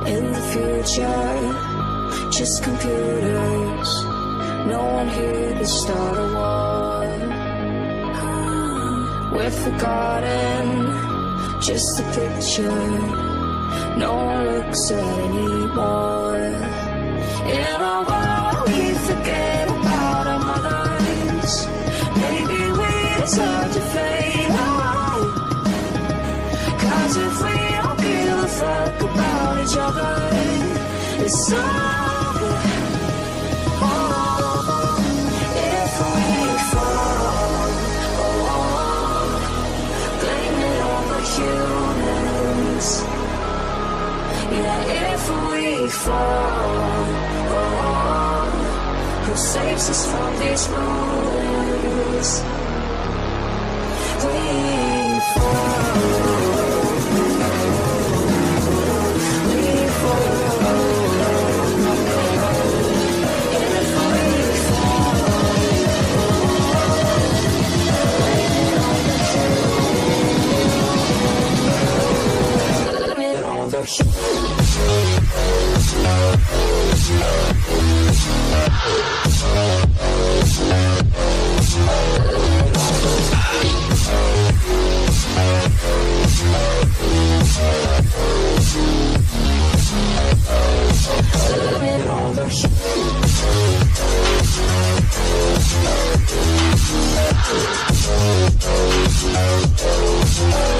In the future, just computers. No one here to start a war. We're forgotten, just a picture. No one looks at anymore. In a world we forget about our mothers. Maybe we deserve to fade out. 'Cause if we don't give a fuck about each other, it's over. Oh, if we fall, oh, blame it on the humans. Yeah, if we fall, oh, who saves us from these ruins? We fall. Oh,